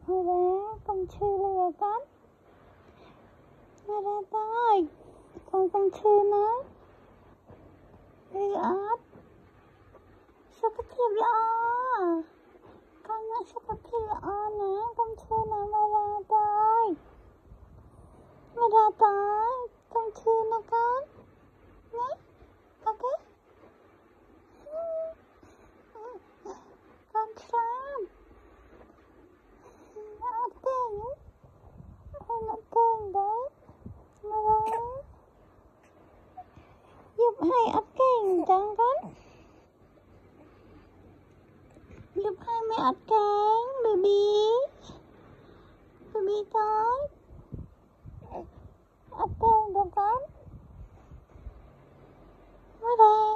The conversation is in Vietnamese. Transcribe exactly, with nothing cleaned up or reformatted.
Mà ra con chưa lừa con. Mà ra tới. Con con chưa nó. Đi ớt. Sao có thiệp lọ. Con nó sao có thiệp lọ nè. Con chưa nó mà ra tới. Mà ra tới. Con chưa nó con. Nhé. Ok. Con slam. Nó tên. Ôi nó tên đấy. Mà ra. Giúp hai ấp kênh chẳng con. Giúp hai mẹ ấp kênh. Baby. Baby tới. Ấp kênh được con. Mà ra.